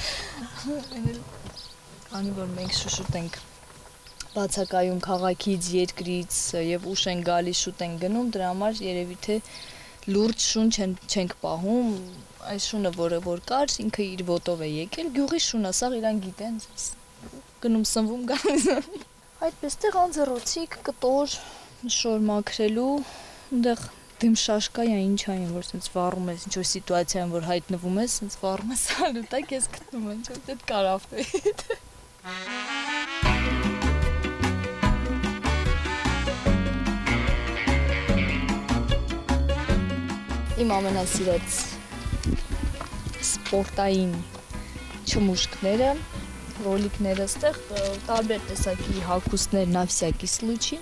Քանի որ մենք շուշուտ ենք բացակայում քաղաքից, երկրից եւ ուշ են գալիս, շուտ են գնում, դրա համար երևի թե լուրջ շուն չենք պահում, այս շունը որը որ կար, ինքը իր ոտով է եկել, գյուղի շունը, սա իրան գիտեն, գնում սնվում գալիս։ Այդպես տեղ անձեռոցիկ, կտոր, շոր մաքրելու, այնտեղ դիմշաշկա է ինչ այն, որ սենց վառում ես, ինչ որ սիտուացիա են, որ հայտնվում ես, սենց վառում ես սալուտակ ես գտնում են, չէ՞ դեդ կարավտե։ Իմ ամենասիրած սպորտային չմուշկները, ռոլիկները, ստեղ տարբեր տեսակի հագուստներ նա всякий случай։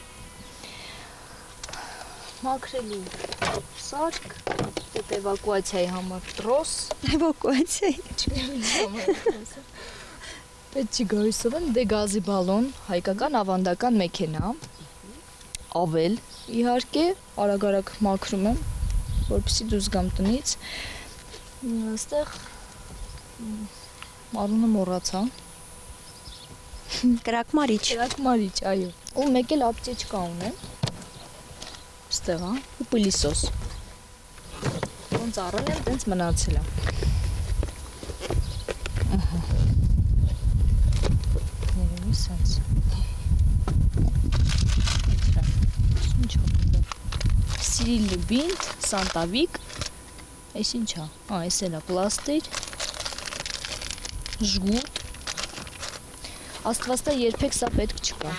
Մաքրելու սարք, դեպ էվակուացիայի համար տրոս։ Էվակուացիայի։ Պետք չի գույսով են, դե գազի բալոն, հայկական ավանդական մեքենա, ավել, իհարկե, արագ-արագ մաքրում եմ, որպեսզի դուրս գամ տնից, այստեղ մարունը մոռացա։ Կրակմարիչ։ Կրակմարիչ, այո։ Ու մեկ էլ ապտեչկա ունեմ։ Այստեղ է, ու պլիսոս։ Ոնց առել եմ, տենց մնացել է։ Ահա։ Ներևի սենց։ Ինչ է։ Սիրիլ լուբինտ, սանտավիկ, այս ինչ է, ա, այս էլ է պլաստիր, ժգուտ, աստվածտա երբեք սա պետք չկա։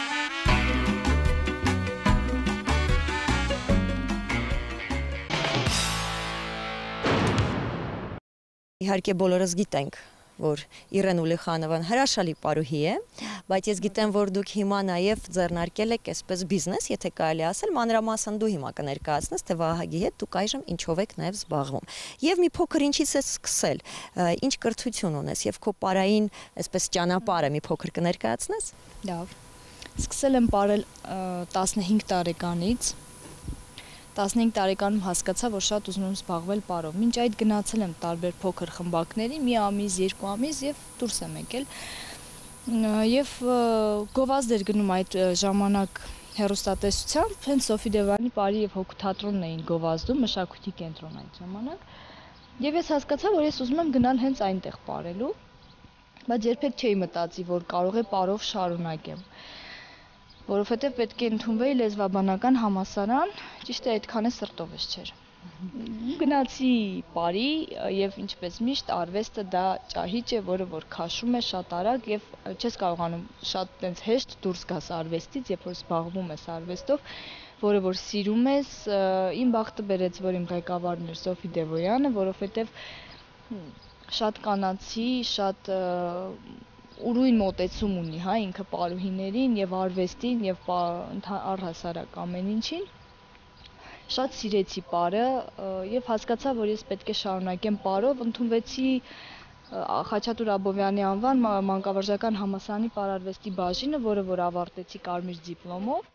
Իհարկե բոլորս գիտենք, որ Իրեն Ուլիխանովան հրաշալի պարուհի է, բայց ես գիտեմ, որ դուք հիմա նաև ձեռնարկել եք այսպես բիզնես, եթե կարելի ասել, մանրամասն դու հիմա կներկայացնես, թե Վահագի հետ դուք այժմ ինչով եք նաև զբաղվում։ Եվ մի փոքր ինչից ես սկսել, ինչ կրթություն ունես եւ քո պարային այսպես ճանապարհը մի փոքր կներկայացնես։ Լավ։ Սկսել եմ ապրել տասնհինգ տարեկանից։ տասնհինգ տարեկանում հասկացա, որ շատ ուզում եմ զբաղվել պարով։ Մինչ այդ գնացել եմ տարբեր փոքր խմբակների, մի ամիս, երկու ամիս եւ դուրս եմ եկել։ Եվ գովազդ էր գնում այդ ժամանակ հեռուստատեսությամբ, հենց Սոֆի Դևանի Պարի եւ Հոգու թատրոնն էին գովազդում, մշակույթի կենտրոն այդ ժամանակ։ Եվ ես հասկացա, որ ես ուզում եմ գնալ հենց այնտեղ պարելու, բայց երբեք չէի մտածի, որ կարող է պարով շարունակեմ։ Որովհետև պետք է ընդունվեի լեզվաբանական համալսարան, ճիշտ է այդքան է սրտովս չէր։ Գնացի Պարի եւ ինչպես միշտ արվեստը դա ճահիճ է, որը որ քաշում է շատ արագ եւ չես կարողանում շատ տենց հեշտ դուրս գաս արվեստից, երբ որ զբաղվում ես արվեստով, որը որ սիրում ես, իմ բախտը բերեց, որ իմ ղեկավարն էր Սոֆի Դևոյանը, որովհետև շատ կանացի, շատ ուրույն մոտեցում ունի, հա, ինքը պարուհիներին եւ արվեստին եւ առհասարակ ամեն ինչին։ շատ սիրեցի պարը եւ հասկացա, որ ես պետք է շարունակեմ պարով, ընդունվեցի Խաչատուր Աբովյանի անվան մանկավարժական համալսարանի պարարվեստի բաժինը, որը որ ավարտեցի կարմիր դիպլոմով։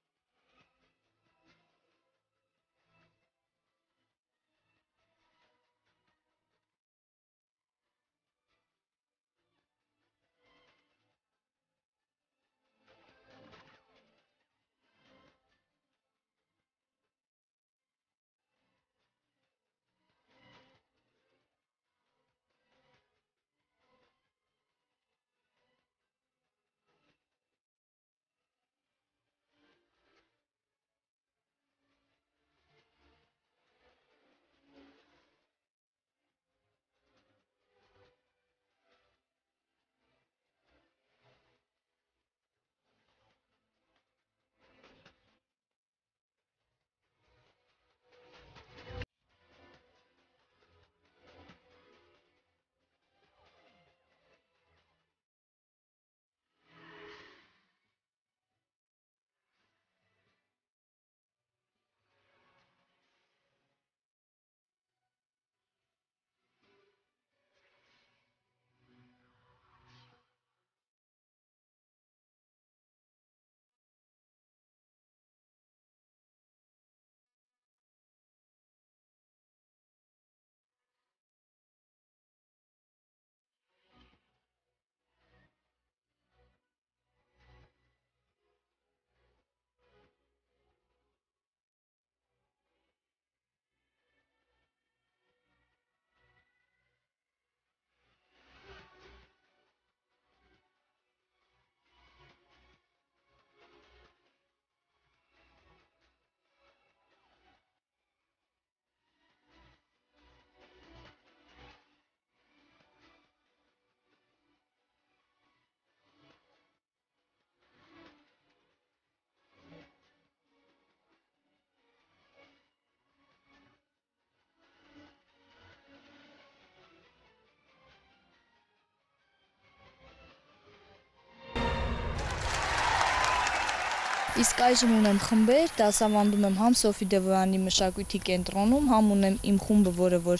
Իսկ այժմ ունեմ խմբեր, դասավանդում եմ համ Սոֆի Դևոյանի մշակույթի կենտրոնում, համ ունեմ իմ խումբը, որը որ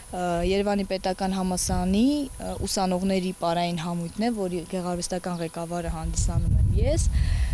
Երևանի պետական համալսարանի ուսանողների պարային համույթն է, որի գեղարվեստական ղեկավարը հանդիսանում եմ ես։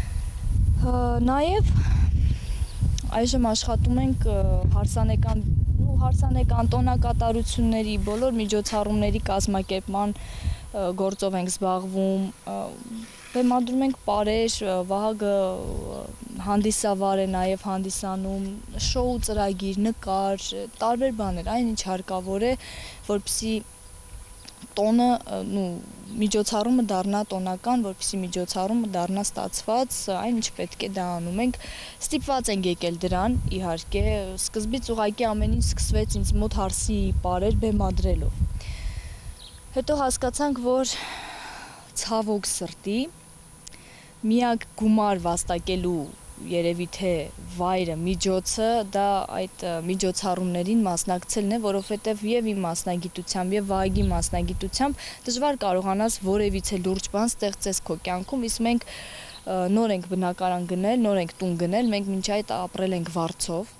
Նաև այժմ աշխատում ենք հարսանեկան, ու հարսանեկան տոնակատարությունների, բոլոր միջոցառումների կազմակերպման գործով ենք զբաղվում, բեմադրում ենք պարեր, Վահագը հանդիսավար է նաև հանդիսանում, շոու ծրագիր, նկար, տարբեր բաներ, այն ինչ հարկավոր է, որպեսզի տոնը, նու միջոցառումը դառնա տոնական, որպեսզի միջոցառումը դառնա ստացված, այն ինչ պետք է դա անում ենք, ստիպված ենք եկել դրան, իհարկե, սկզբից ուղղակի ամեն ինչ սկսվեց ինձ մոտ հարսի պարեր բեմադրելով։ Հետո հասկացանք, որ ցավոք սրտի միակ գումար վաստակելու երևի թե վայրը, միջոցը դա այդ միջոցառումներին մասնակցելն է, որովհետև եւ իմ մասնագիտությամբ եւ Վահագի մասնագիտությամբ դժվար կարողանաս որևիցե լուրջ բան ստեղծես քո կյանքում, իսկ մենք նոր ենք բնակարան գնել, նոր ենք տուն գնել, մենք մինչ այդ ապրել ենք վարձով։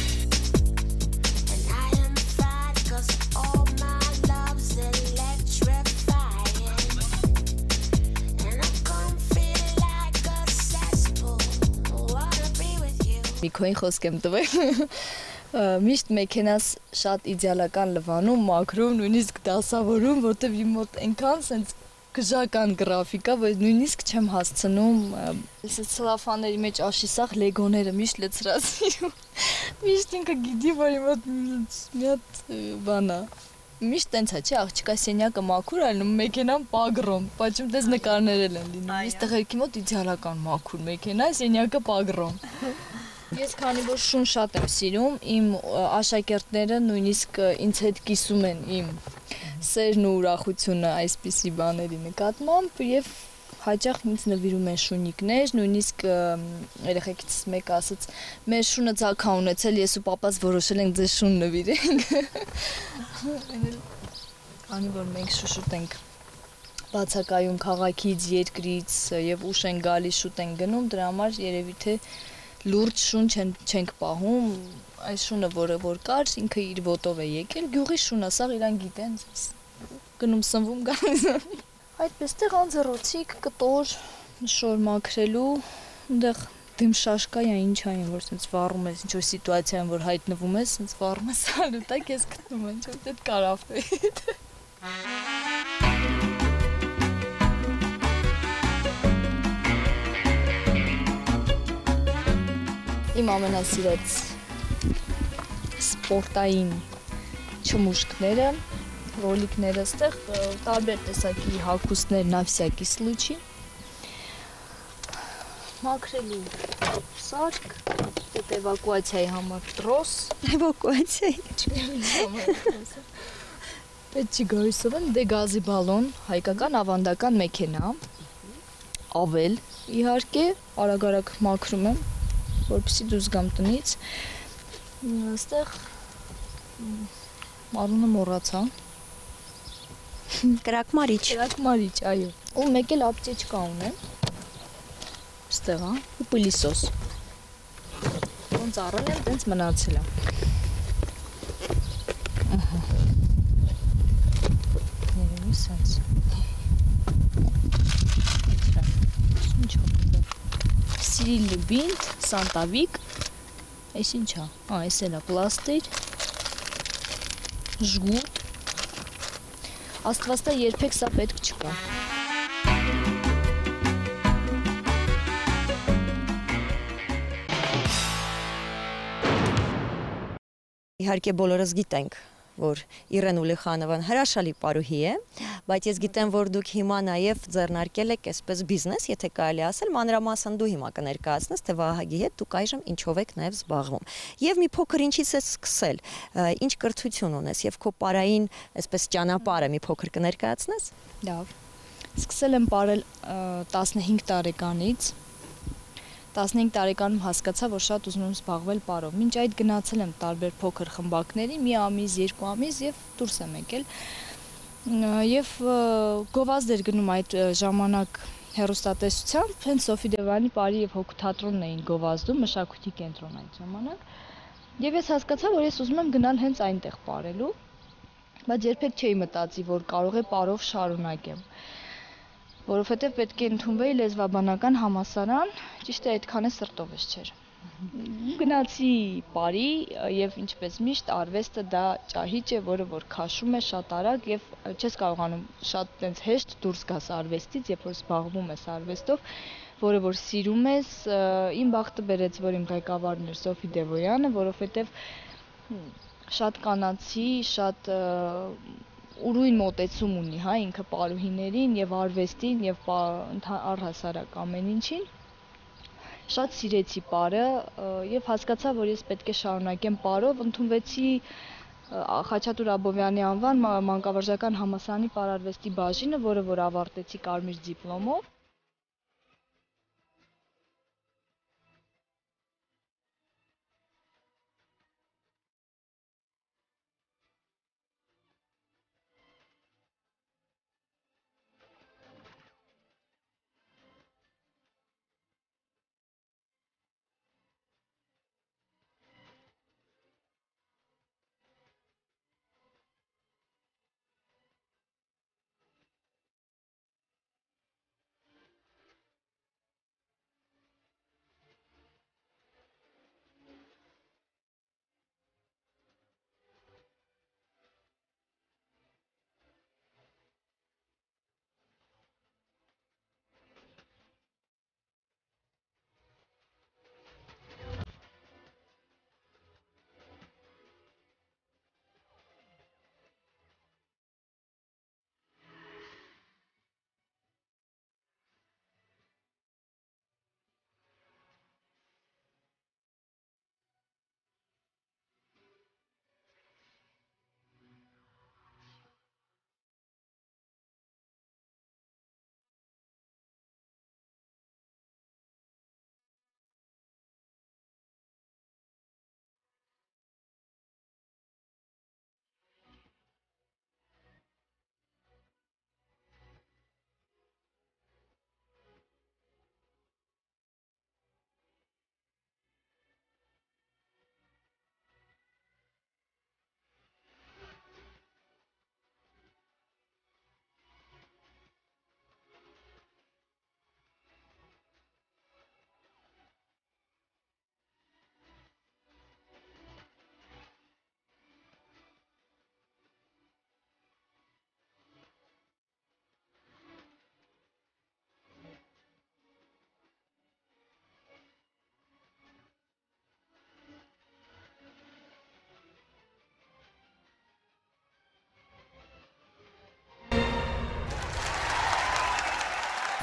Միքոյին խոսք եմ տվել, միշտ մեքենաս շատ իդեալական լվանում, մաքրում, նույնիսկ դասավորում, որտև իմ մոտ այնքան սենց գժական գրաֆիկա, որ նույնիսկ չեմ հասցնում, ես ցելոֆանների մեջ աշիսախ լեգոները միշտ լցրացի, միշտ ինքը գիտի, որ իմ մոտ մի հատ բան է, միշտ տենց է, չէ, աղջիկա սենյակը մաքուր է լինում, մեքենան պագրոմ, պատճում տես նկարներ են լինում, ես տղերքի մոտ իդեալական մաքուր մեքենա, սենյակը պագրոմ։ Ես քանի որ շուն շատ եմ սիրում, իմ աշակերտները նույնիսկ ինձ հետ կիսում են իմ սերն ու ուրախությունը այսպիսի բաների նկատմամբ եւ հաճախ ինձ նվիրում են շունիկներ, նույնիսկ երեխեքից մեկը ասաց, մեր շունը ցակա ունեցել, ես ու պապաս որոշել ենք ձեզ շուն նվիրենք։ Քանի որ մենք շուշուտ ենք բացակայում քաղաքից, երկրից եւ ուշ են գալիս, շուտ են գնում, դրա համար երևի թե լուրջ շուն չեն չենք պահում, այս շունը, որը որ կար, ինքը իր ոտով է եկել, գյուղի շունը, սա իրան գիտեն, գնում սնվում գալիս։ Այդպես տեղ անձեռոցիկ, կտոր, շոր մաքրելու, այնտեղ դեմ շաշկայա ինչ այն, որ սենց վառում ես, ինչ որ սիտուացիա են, որ հայտնվում ես, սենց վառում ես, սալուտակ ես գտնում են, ինչ որ դետ կարավտե։ Իմ ամենասիրած սպորտային չմուշկները, ռոլիկները, ստեղ տարբեր տեսակի հագուստներ նա всякий случай։ Մաքրելու սարք, դետ էվակուացիայի համար տրոս։ Էվակուացիայի։ Պետք չի գայուսով են, դե գազի բալոն, հայկական ավանդական մեքենա, ավել, իհարկե, արագ-արագ մաքրում եմ, որպեսզի դուրս գամ տնից, ստեղ մարունը մոռացա։ Կրակմարիչ։ Կրակմարիչ, այո։ Ու մեկ էլ ապտեչկա ունեմ, ստեղ հա, ու պլիսոս։ Ոնց առել եմ, տենց մնացել է։ Ահա։ Ներևի սենց։ Ինչ հոպտը։ Սիրիլ լուբինտ, սանտավիկ, այս ինչա, ա, այս էլ է պլաստիր, ժգուտ, աստվածտա երբեք սա պետք չկա։ Իհարկե բոլորս գիտենք, որ Իրեն Ուլիխանովան հրաշալի պարուհի է, բայց ես գիտեմ, որ դուք հիմա նաև ձեռնարկել եք այսպես բիզնես, եթե կարելի ասել, մանրամասն դու հիմա կներկայացնես, թե Վահագի հետ դուք այժմ ինչով եք նաև զբաղվում։ Եվ մի փոքր ինչից ես սկսել, ինչ կրթություն ունես եւ քո պարային այսպես ճանապարհը մի փոքր կներկայացնես։ Լավ։ Սկսել եմ ապրել տասնհինգ տարեկանից։ տասնհինգ տարեկանում հասկացա, որ շատ ուզում եմ զբաղվել պարով։ Մինչ այդ գնացել եմ տարբեր փոքր խմբակների, մի ամիս, երկու ամիս եւ դուրս եմ եկել։ Եվ գովազդ էր գնում այդ ժամանակ հեռուստատեսությամբ, հենց Սոֆի Դևանի պարի եւ հոգու թատրոնն էին գովազդում, մշակույթի կենտրոն այդ ժամանակ։ Եվ ես հասկացա, որ ես ուզում եմ գնալ հենց այնտեղ պարելու, բայց երբեք չէի մտածի, որ կարող է պարով շարունակեմ։ Որովհետև պետք է ընդունվեի լեզվաբանական համալսարան, ճիշտ է այդքան է սրտովս չէր։ Գնացի պարի եւ ինչպես միշտ արվեստը դա ճահիճ է, որը որ քաշում է շատ արագ եւ չես կարողանում շատ տենց հեշտ դուրս գաս արվեստից, երբ որ զբաղվում ես արվեստով, որը որ սիրում ես, իմ բախտը բերեց, որ իմ ղեկավարն էր Սոֆի Դևոյանը, որովհետև շատ կանացի, շատ ուրույն մոտեցում ունի, հա, ինքը պարուհիներին եւ արվեստին եւ առհասարակ ամեն ինչին։ Շատ սիրեցի պարը եւ հասկացա, որ ես պետք է շարունակեմ պարով, ընդունվեցի Խաչատուր Աբովյանի անվան մանկավարժական համալսարանի պարարվեստի բաժինը, որը որ ավարտեցի կարմիր դիպլոմով։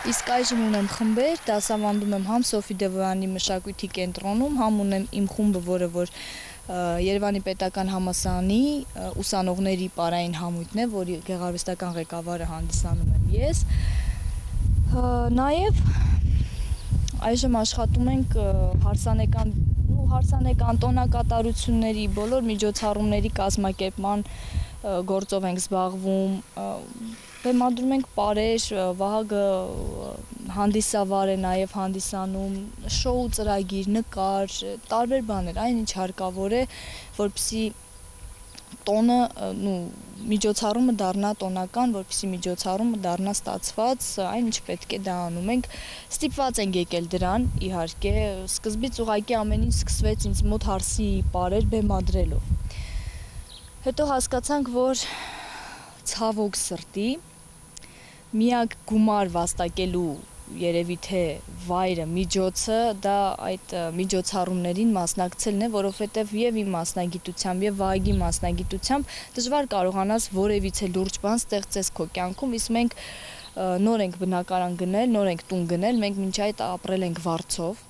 Իսկ այժմ ունեմ խմբեր, դասավանդում եմ համ Սոֆի Դևոյանի մշակույթի կենտրոնում, համ ունեմ իմ խումբը, որը որ Երևանի պետական համալսարանի ուսանողների պարային համույթն է, որի գեղարվեստական ղեկավարը հանդիսանում եմ ես։ Նաև այժմ աշխատում ենք հարսանեկան, ու հարսանեկան տոնակատարությունների, բոլոր միջոցառումների կազմակերպման գործով ենք զբաղվում, բեմադրում ենք պարեր, Վահագը հանդիսավար է նաև հանդիսանում, շոու ծրագիր, նկար, տարբեր բաներ, այն ինչ հարկավոր է, որպեսզի տոնը, նու միջոցառումը դառնա տոնական, որպեսզի միջոցառումը դառնա ստացված, այն ինչ պետք է դա անում ենք, ստիպված ենք եկել դրան, իհարկե, սկզբից ուղղակի ամեն ինչ սկսվեց ինձ մոտ հարսի պարեր բեմադրելով։ Հետո հասկացանք, որ ցավոք սրտի միակ գումար վաստակելու երևի թե վայրը, միջոցը դա այդ միջոցառումներին մասնակցելն է, որովհետև եւ իմ մասնագիտությամբ եւ Վահագի մասնագիտությամբ դժվար կարողանաս որևիցե լուրջ բան ստեղծես քո կյանքում, իսկ մենք նոր ենք բնակարան գնել, նոր ենք տուն գնել, մենք մինչ այդ ապրել ենք վարձով։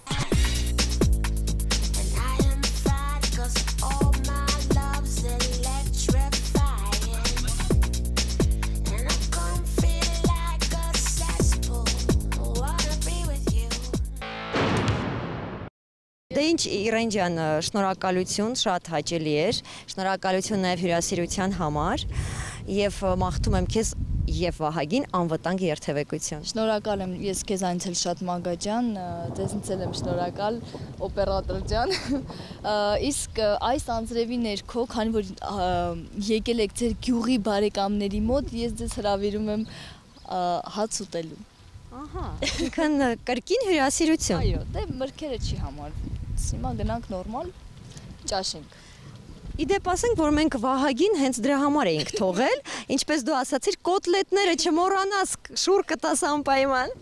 Դե ինչ Իրեն ջան, շնորհակալություն, շատ հաճելի էր, շնորհակալություն նաև հյուրասիրության համար եւ մաղթում եմ քեզ եւ Վահագին անվտանգ երթևեկություն։ Շնորհակալ եմ ես քեզ այնց էլ շատ Մագա ջան, ձեզնից էլ եմ շնորհակալ օպերատոր ջան։ Իսկ այս անձրևի ներքո, քանի որ եկել եք ձեր գյուղի բարեկամների մոտ, ես ձեզ հրավիրում եմ հաց ուտելու։ Ահա, ինքն կրկին հյուրասիրություն։ Այո, դե մրգերը չի համարվում։ Հիմա գնանք նորմալ ճաշենք։ Իդեպ ասենք, որ մենք Վահագին հենց դրա համար էինք թողել, ինչպես դու ասացիր, կոտլետները չմոռանաս, շուռ կտաս անպայման։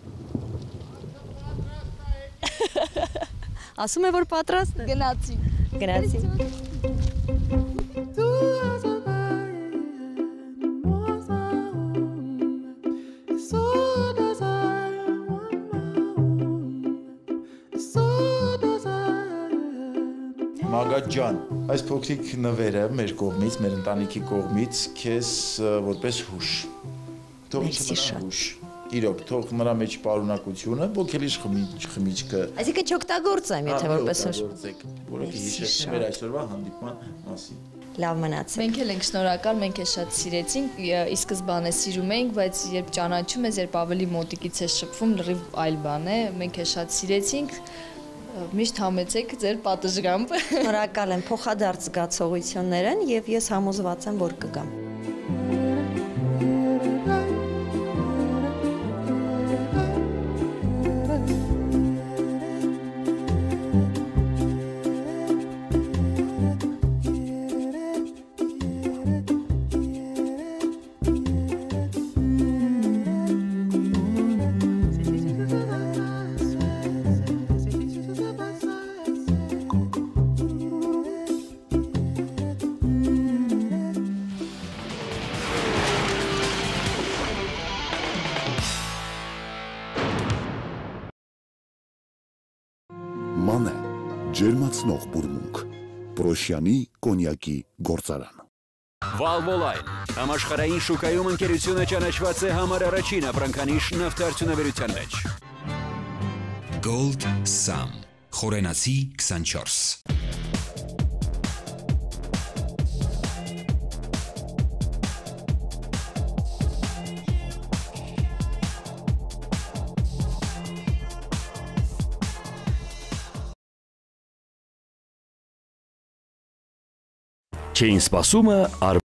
Ասում է, որ պատրաստ է։ Գնացի։ Գնացի։ Մագա ջան, այս փոքրիկ նվերը մեր կողմից, մեր ընտանիքի կողմից քեզ որպես հուշ։ Թող ինքը հուշ։ Իրոք, թող նրա մեջ պարունակությունը, ոգելիչ խմիչքը։ Այսինքն չօգտագործեմ, եթե որպես հուշ։ Որովհետև հիշեցնի մեր այսօրվա հանդիպման մասին։ Լավ մնացեք։ Մենք էլ ենք շնորհակալ, մենք էլ շատ սիրեցինք, ի սկզբանե սիրում էինք, բայց երբ ճանաչում ես, երբ ավելի մոտիկից ես շփվում, լրիվ այլ բան է, մենք էլ շատ սիրեցինք։ Միշտ համեցեք ձեր պատժգամբ։ Շնորհակալ եմ փոխադարձ զգացողություններն եւ ես համոզված եմ, որ կգամ։ Մանե, ջերմացնող բուրմունք, Պրոշյանի կոնյակի գործարան։ Valvoline, համաշխարհային շուկայում ընկերությունը ճանաչված է համար առաջին ապրանքանիշ նավթարդյունաբերության մեջ։ Gold Sam, խորենացի քսանչորս։ Չէին սպասումը